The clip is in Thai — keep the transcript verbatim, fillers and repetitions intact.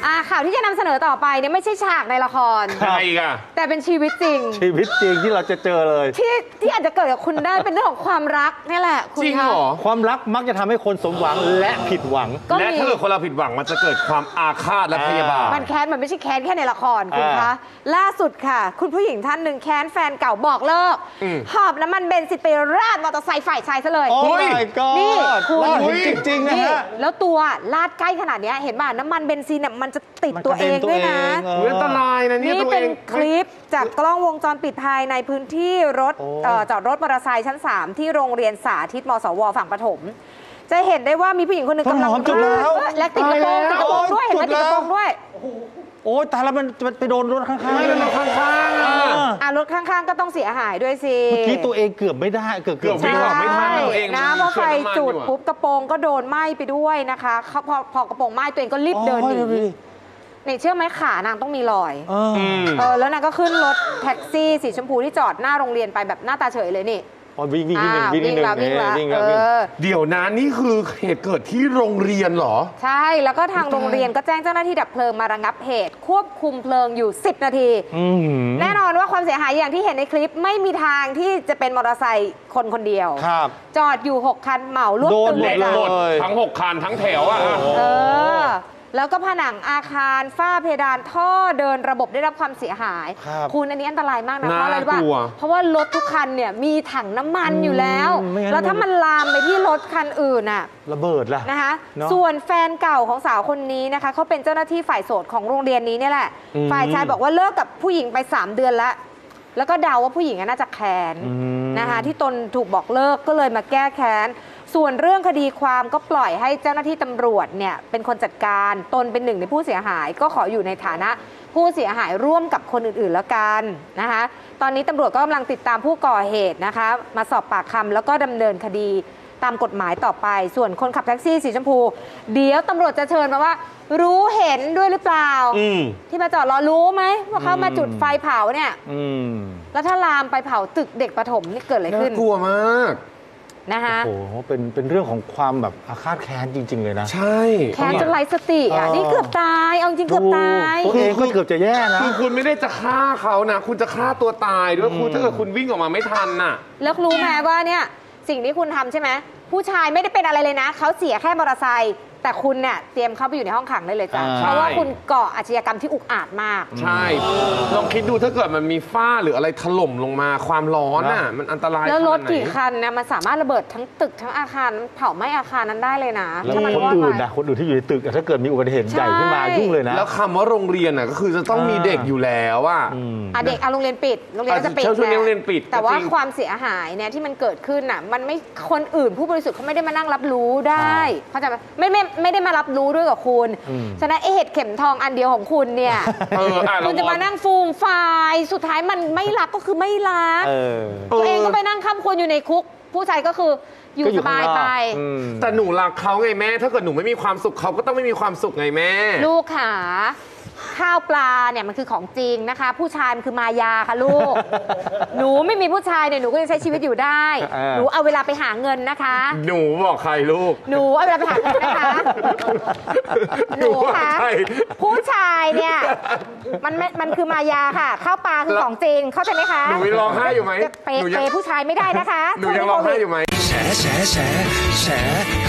อ่าข่าวที่จะนำเสนอต่อไปเนี่ยไม่ใช่ฉากในละครใช่ค่ะแต่เป็นชีวิตจริงชีวิตจริงที่เราจะเจอเลยที่ที่อาจจะเกิดกับคุณได้เป็นเรื่องของความรักนี่แหละคุณจริงเหรอความรักมักจะทำให้คนสมหวังและผิดหวังและถ้าเกิดคนเราผิดหวังมันจะเกิดความอาฆาตและพยาบาทมันแค้นมันไม่ใช่แค้นแค่ในละครคุณคะล่าสุดค่ะคุณผู้หญิงท่านหนึ่งแค้นแฟนเก่าบอกเลิกหอบน้ำมันเบนซินไปราดมอเตอร์ไซค์ฝ่ายชายซะเลยโอ้ยนี่คุณจริงๆนะฮะแล้วตัวลาดใกล้ขนาดนี้เห็นป่ะน้ำมันเบนซินเนี่ยมันจะติดตัวเองด้วยนะอันตรายนะนี่เป็นคลิปจากกล้องวงจรปิดภายในพื้นที่รถจอดรถมอเตอร์ไซค์ชั้นสามที่โรงเรียนสาธิตมสวฝั่งปฐมจะเห็นได้ว่ามีผู้หญิงคนหนึ่งกำลังและติดกระโปรงติดกระโปรงด้วยเห็นไหมติดกระโปรงด้วยโอ้ยแต่แล้วมันไปโดนรถข้างๆรถข้างๆอ่ะรถข้างๆก็ต้องเสียหายด้วยสิเมื่อกี้ตัวเองเกือบไม่ได้เกือบเกือบวิ่งออกไม่ทันตัวเองนะเพราะไฟจุดปุ๊บกระโปรงก็โดนไหม้ไปด้วยนะคะเขาพอพอกระโปรงไหม้ตัวเองก็รีบเดินหนีเนี่ยเชื่อไหมขานางต้องมีรอยเออแล้วนางก็ขึ้นรถแท็กซี่สีชมพูที่จอดหน้าโรงเรียนไปแบบหน้าตาเฉยเลยนี่วิ่งวิ่งวิ่งวิ่งวิ่งวิ่งวิ่งเดี๋ยวนะนี่คือเหตุเกิดที่โรงเรียนเหรอใช่แล้วก็ทางโรงเรียนก็แจ้งเจ้าหน้าที่ดับเพลิงมาระงับเหตุควบคุมเพลิงอยู่สิบนาทีแน่นอนว่าความเสียหายอย่างที่เห็นในคลิปไม่มีทางที่จะเป็นมอเตอร์ไซค์คนคนเดียวจอดอยู่หกคันเหมารวบตึงเลยทั้งหกคันทั้งแถวอ่ะเออแล้วก็ผนังอาคารฝ้าเพดานท่อเดินระบบได้รับความเสียหายคุณอันนี้อันตรายมากนะเพราะอะไรรู้ป่ะเพราะว่ารถทุกคันเนี่ยมีถังน้ำมันอยู่แล้วแล้วถ้ามันลามไปที่รถคันอื่นน่ะระเบิดล่ะนะคะส่วนแฟนเก่าของสาวคนนี้นะคะเขาเป็นเจ้าหน้าที่ฝ่ายโสดของโรงเรียนนี้เนี่ยแหละฝ่ายชายบอกว่าเลิกกับผู้หญิงไปสามเดือนแล้วแล้วก็เดาว่าผู้หญิงน่าจะแค้นนะคะที่ตนถูกบอกเลิกก็เลยมาแก้แค้นส่วนเรื่องคดีความก็ปล่อยให้เจ้าหน้าที่ตำรวจเนี่ยเป็นคนจัดการตนเป็นหนึ่งในผู้เสียหายก็ขออยู่ในฐานะผู้เสียหายร่วมกับคนอื่นๆแล้วกันนะคะตอนนี้ตำรวจก็กำลังติดตามผู้ก่อเหตุนะคะมาสอบปากคำแล้วก็ดำเนินคดีตามกฎหมายต่อไปส่วนคนขับแท็กซี่สีชมพูเดี๋ยวตำรวจจะเชิญมาว่ารู้เห็นด้วยหรือเปล่าที่มาจอดรอรู้ไหมว่าเขามาจุดไฟเผาเนี่ยแล้วถ้าลามไปเผาตึกเด็กประถมนี่เกิดอะไรขึ้นน่ากลัวมากนะคะโอ้โหเป็นเป็นเรื่องของความแบบอาฆาตแค้นจริงๆเลยนะใช่แค้นจนไร้สติอ่ะนี่เกือบตายเอาจริงเกือบตายตัวเองก็เกือบจะแย่นะคือคุณไม่ได้จะฆ่าเขานะคุณจะฆ่าตัวตายด้วยคุณถ้าเกิดคุณวิ่งออกมาไม่ทันน่ะแล้วรู้ไหมว่าเนี่ยสิ่งที่คุณทำใช่ไหมผู้ชายไม่ได้เป็นอะไรเลยนะเขาเสียแค่มอเตอร์ไซค์แต่คุณเนี่ยเตรียมเข้าไปอยู่ในห้องขังได้เลยจ้ะเพราะว่าคุณก่ออาชญากรรมที่อุกอาจมากใช่ลองคิดดูถ้าเกิดมันมีฝ้าหรืออะไรถล่มลงมาความร้อนน่ะมันอันตรายแล้วรถกี่คันเนี่ยมันสามารถระเบิดทั้งตึกทั้งอาคารเผาไหม้อาคารนั้นได้เลยนะแล้วคนอื่นนะคนอื่นที่อยู่ในตึกถ้าเกิดมีอุบัติเหตุใหญ่ขึ้นมายุ่งเลยนะแล้วคำว่าโรงเรียนน่ะก็คือจะต้องมีเด็กอยู่แล้วว่าอ่ะเด็กเอาโรงเรียนปิดโรงเรียนจะปิดแต่ว่าความเสียหายเนี่ยที่มันเกิดขึ้นน่ะมันไม่คนอื่นผู้บริสุทธิ์เขาไม่ได้มานั่งรับรู้ได้เขาจะไม่ไม่ไม่ได้มารับรู้ด้วยกับคุณฉะนั้นไอเห็ดเข็มทองอันเดียวของคุณเนี่ยคุณจะมานั่งฟูมไฟสุดท้ายมันไม่รักก็คือไม่รักตัวเองก็ไปนั่งค้ำควรอยู่ในคุกผู้ชายก็คืออยู่สบายไปแต่หนูรักเขาไงแม่ถ้าเกิดหนูไม่มีความสุขเขาก็ต้องไม่มีความสุขไงแม่ลูกขาข้าวปลาเนี่ยมันคือของจริงนะคะผู้ชายมันคือมายาค่ะลูกหนูไม่มีผู้ชายเนี่ยหนูก็จะใช้ชีวิตอยู่ได้หนูเอาเวลาไปหาเงินนะคะหนูบอกใครลูกหนูเอาเวลาไปหาเงินนะคะหนูค่ะผู้ชายเนี่ยมันมันคือมายาค่ะข้าวปลาคือของจริงเข้าใจไหมคะหนูยังร้องไห้อยู่ไหมเปย์ผู้ชายไม่ได้นะคะหนูยังร้องไห้อยู่ไหมแฉแฉแฉแฉ